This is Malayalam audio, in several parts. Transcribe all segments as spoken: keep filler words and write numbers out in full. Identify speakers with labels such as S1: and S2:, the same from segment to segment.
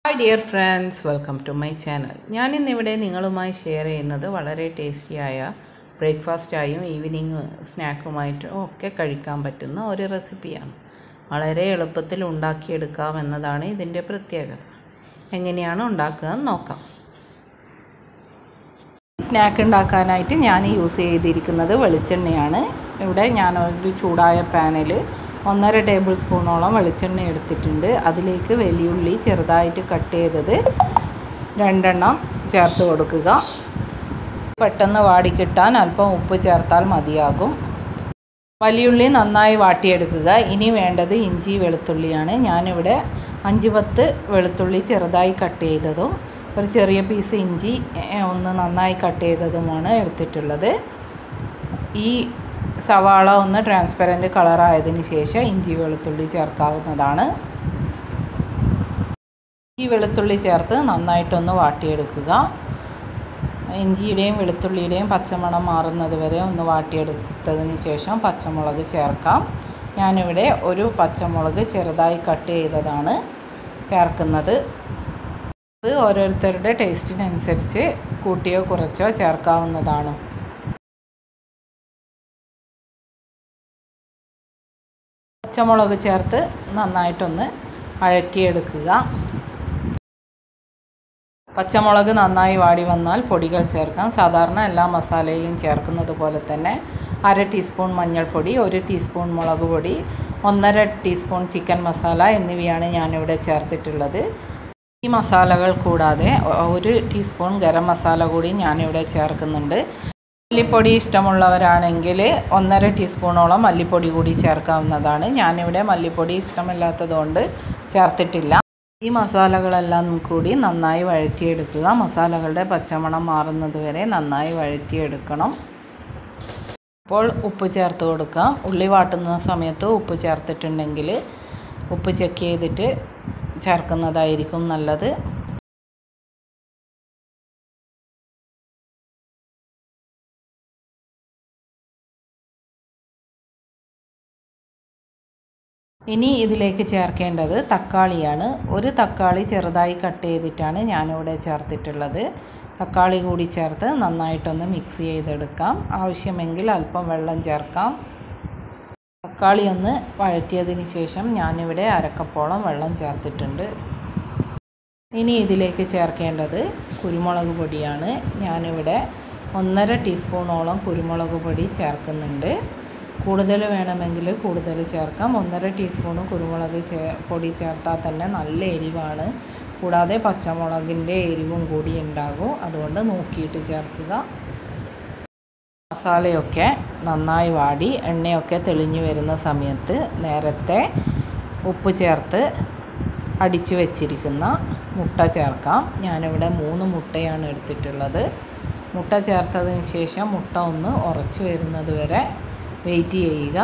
S1: Hi dear friends, welcome to my channel. ഞാൻ ഇന്നിവിടെ നിങ്ങളുമായി ഷെയർ ചെയ്യുന്നത് വളരെ ടേസ്റ്റിയായ ബ്രേക്ക്ഫാസ്റ്റായും ഈവനിങ് സ്നാക്കുമായിട്ടും ഒക്കെ കഴിക്കാൻ പറ്റുന്ന ഒരു റെസിപ്പിയാണ്. വളരെ എളുപ്പത്തിൽ ഉണ്ടാക്കിയെടുക്കാം എന്നതാണ് ഇതിൻ്റെ പ്രത്യേകത. എങ്ങനെയാണ് ഉണ്ടാക്കുക എന്ന് നോക്കാം. സ്നാക്ക് ഉണ്ടാക്കാനായിട്ട് ഞാൻ യൂസ് ചെയ്തിരിക്കുന്നത് വെളിച്ചെണ്ണയാണ്. ഇവിടെ ഞാൻ ഒരു ചൂടായ പാനിൽ ഒന്നര ടേബിൾ സ്പൂണോളം വെളിച്ചെണ്ണ എടുത്തിട്ടുണ്ട്. അതിലേക്ക് വലിയുള്ളി ചെറുതായിട്ട് കട്ട് ചെയ്തത് രണ്ടെണ്ണം ചേർത്ത് കൊടുക്കുക. പെട്ടെന്ന് വാടിക്കിട്ടാൻ അല്പം ഉപ്പ് ചേർത്താൽ മതിയാകും. വലിയുള്ളി നന്നായി വാട്ടിയെടുക്കുക. ഇനി വേണ്ടത് ഇഞ്ചി വെളുത്തുള്ളിയാണ്. ഞാനിവിടെ അഞ്ച് പത്ത് വെളുത്തുള്ളി ചെറുതായി കട്ട് ചെയ്തതും ഒരു ചെറിയ പീസ് ഇഞ്ചി ഒന്ന് നന്നായി കട്ട് ചെയ്തതുമാണ് എടുത്തിട്ടുള്ളത്. ഈ സവാള ഒന്ന് ട്രാൻസ്പെറൻറ്റ് കളറായതിനു ശേഷം ഇഞ്ചി വെളുത്തുള്ളി ചേർക്കാവുന്നതാണ്. ഈ വെളുത്തുള്ളി ചേർത്ത് നന്നായിട്ടൊന്ന് വാട്ടിയെടുക്കുക. ഇഞ്ചിയുടെയും വെളുത്തുള്ളിയുടെയും പച്ചമണം മാറുന്നത് വരെ ഒന്ന് വാട്ടിയെടുത്തതിന് ശേഷം പച്ചമുളക് ചേർക്കാം. ഞാനിവിടെ ഒരു പച്ചമുളക് ചെറുതായി കട്ട് ചെയ്തതാണ് ചേർക്കുന്നത്. ഇത് ഓരോരുത്തരുടെ ടേസ്റ്റിനനുസരിച്ച് കൂട്ടിയോ കുറച്ചോ ചേർക്കാവുന്നതാണ്. പച്ചമുളക് ചേർത്ത് നന്നായിട്ടൊന്ന് വഴറ്റിയെടുക്കുക. പച്ചമുളക് നന്നായി വാടി വന്നാൽ പൊടികൾ ചേർക്കാം. സാധാരണ എല്ലാ മസാലയിലും ചേർക്കുന്നത് പോലെ തന്നെ അര ടീസ്പൂൺ മഞ്ഞൾപ്പൊടി, ഒരു ടീസ്പൂൺ മുളക് പൊടി, ഒന്നര ടീസ്പൂൺ ചിക്കൻ മസാല എന്നിവയാണ് ഞാനിവിടെ ചേർത്തിട്ടുള്ളത്. ഈ മസാലകൾ കൂടാതെ ഒരു ടീസ്പൂൺ ഗരം മസാല കൂടി ഞാനിവിടെ ചേർക്കുന്നുണ്ട്. മല്ലിപ്പൊടി ഇഷ്ടമുള്ളവരാണെങ്കിൽ ഒന്നര ടീസ്പൂണോളം മല്ലിപ്പൊടി കൂടി ചേർക്കാവുന്നതാണ്. ഞാനിവിടെ മല്ലിപ്പൊടി ഇഷ്ടമില്ലാത്തതുകൊണ്ട് ചേർത്തിട്ടില്ല. ഈ മസാലകളെല്ലാം കൂടി നന്നായി വഴറ്റിയെടുക്കുക. മസാലകളുടെ പച്ചമണം മാറുന്നത് വരെ നന്നായി വഴറ്റിയെടുക്കണം. ഇപ്പോൾ ഉപ്പ് ചേർത്ത് കൊടുക്കാം. ഉള്ളി വാട്ടുന്ന സമയത്ത് ഉപ്പ് ചേർത്തിട്ടുണ്ടെങ്കിൽ ഉപ്പ് ചെക്ക് ചെയ്തിട്ട് ചേർക്കുന്നതായിരിക്കും നല്ലത്. ഇനി ഇതിലേക്ക് ചേർക്കേണ്ടത് തക്കാളിയാണ്. ഒരു തക്കാളി ചെറുതായി കട്ട് ചെയ്തിട്ടാണ് ഞാനിവിടെ ചേർത്തിട്ടുള്ളത്. തക്കാളി കൂടി ചേർത്ത് നന്നായിട്ടൊന്ന് മിക്സ് ചെയ്തെടുക്കാം. ആവശ്യമെങ്കിൽ അല്പം വെള്ളം ചേർക്കാം. തക്കാളി ഒന്ന് വഴറ്റിയതിന് ശേഷം ഞാനിവിടെ അരക്കപ്പോളം വെള്ളം ചേർത്തിട്ടുണ്ട്. ഇനി ഇതിലേക്ക് ചേർക്കേണ്ടത് കുരുമുളക് പൊടിയാണ്. ഞാനിവിടെ ഒന്നര ടീസ്പൂണോളം കുരുമുളക് പൊടി ചേർക്കുന്നുണ്ട്. കൂടുതൽ വേണമെങ്കിൽ കൂടുതൽ ചേർക്കാം. ഒന്നര ടീസ്പൂൺ കുരുമുളക് ചേ പൊടി ചേർത്താൽ തന്നെ നല്ല എരിവാണ്. കൂടാതെ പച്ചമുളകിൻ്റെ എരിവും കൂടി ഉണ്ടാകും. അതുകൊണ്ട് നോക്കിയിട്ട് ചേർക്കുക. മസാലയൊക്കെ നന്നായി വാടി എണ്ണയൊക്കെ തെളിഞ്ഞു വരുന്ന സമയത്ത് നേരത്തെ ഉപ്പ് ചേർത്ത് അടിച്ചു വെച്ചിരിക്കുന്ന മുട്ട ചേർക്കാം. ഞാനിവിടെ മൂന്ന് മുട്ടയാണ് എടുത്തിട്ടുള്ളത്. മുട്ട ചേർത്തതിന് ശേഷം മുട്ട ഒന്ന് ഉറച്ചു വരുന്നത് വരെ വെയിറ്റ് ചെയ്യുക.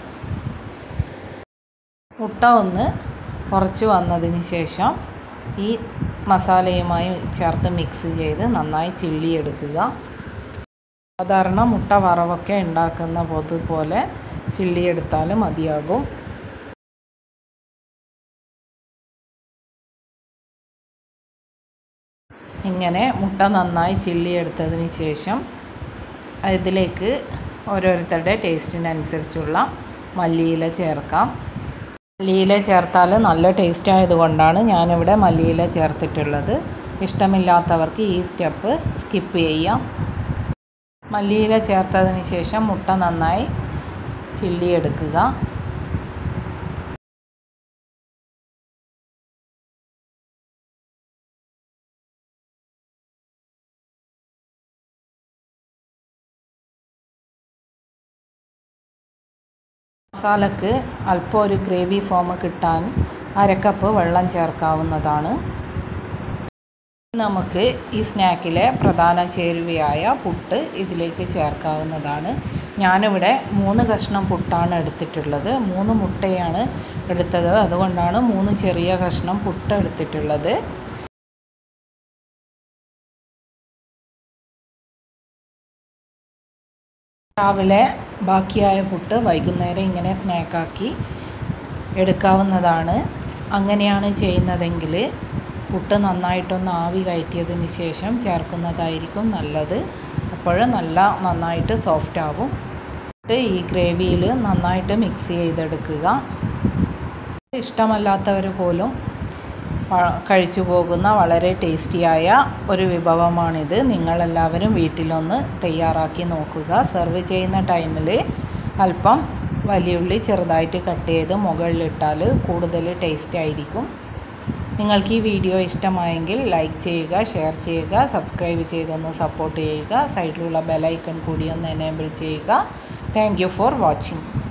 S1: മുട്ട ഒന്ന് കുറച്ച് വന്നതിന് ശേഷം ഈ മസാലയുമായി ചേർത്ത് മിക്സ് ചെയ്ത് നന്നായി ചില്ലിയെടുക്കുക. സാധാരണ മുട്ട വറവൊക്കെ ഉണ്ടാക്കുന്ന പോലെ ചില്ലിയെടുത്താൽ മതിയാകും. ഇങ്ങനെ മുട്ട നന്നായി ചില്ലിയെടുത്തതിന് ശേഷം ഇതിലേക്ക് ഓരോരുത്തരുടെ ടേസ്റ്റിനനുസരിച്ചുള്ള മല്ലിയില ചേർക്കാം. മല്ലിയില ചേർത്താൽ നല്ല ടേസ്റ്റ് ആയതുകൊണ്ടാണ് ഞാനിവിടെ മല്ലിയില ചേർത്തിട്ടുള്ളത്. ഇഷ്ടമില്ലാത്തവർക്ക് ഈ സ്റ്റെപ്പ് സ്കിപ്പ് ചെയ്യാം. മല്ലിയില ചേർത്തതിന് ശേഷം മുട്ട നന്നായി ചില്ലിയെടുക്കുക. മസാലക്ക് അല്പം ഒരു ഗ്രേവി ഫോം കിട്ടാൻ അരക്കപ്പ് വെള്ളം ചേർക്കാവുന്നതാണ്. നമുക്ക് ഈ സ്നാക്കിലെ പ്രധാന ചേരുവയായ പുട്ട് ഇതിലേക്ക് ചേർക്കാവുന്നതാണ്. ഞാനിവിടെ മൂന്ന് കഷ്ണം പുട്ടാണ് എടുത്തിട്ടുള്ളത്. മൂന്ന് മുട്ടയാണ് എടുത്തത്. അതുകൊണ്ടാണ് മൂന്ന് ചെറിയ കഷ്ണം പുട്ട് എടുത്തിട്ടുള്ളത്. രാവിലെ ബാക്കിയായ പുട്ട് വൈകുന്നേരം ഇങ്ങനെ സ്നാക്കാക്കി എടുക്കാവുന്നതാണ്. അങ്ങനെയാണ് ചെയ്യുന്നതെങ്കിൽ പുട്ട് നന്നായിട്ടൊന്ന് ആവി കയറ്റിയതിന് ശേഷം ചേർക്കുന്നതായിരിക്കും നല്ലത്. അപ്പോൾ നല്ല നന്നായിട്ട് സോഫ്റ്റ് ആവും. ഈ ഗ്രേവിയിൽ നന്നായിട്ട് മിക്സ് ചെയ്തെടുക്കുക. ഇഷ്ടമല്ലാത്തവർ പോലും കഴിച്ചു പോകുന്ന വളരെ ടേസ്റ്റിയായ ഒരു വിഭവമാണിത്. നിങ്ങളെല്ലാവരും വീട്ടിലൊന്ന് തയ്യാറാക്കി നോക്കുക. സെർവ് ചെയ്യുന്ന ടൈമിൽ അല്പം വലിയുള്ളി ചെറുതായിട്ട് കട്ട് ചെയ്ത് മുകളിലിട്ടാൽ കൂടുതൽ ടേസ്റ്റ് ആയിരിക്കും. നിങ്ങൾക്ക് ഈ വീഡിയോ ഇഷ്ടമായെങ്കിൽ ലൈക്ക് ചെയ്യുക, ഷെയർ ചെയ്യുക, സബ്സ്ക്രൈബ് ചെയ്തൊന്ന് സപ്പോർട്ട് ചെയ്യുക. സൈഡിലുള്ള ബെൽ ഐക്കൺ കൂടി ഒന്ന് എനേബിൾ ചെയ്യുക. Thank you for watching.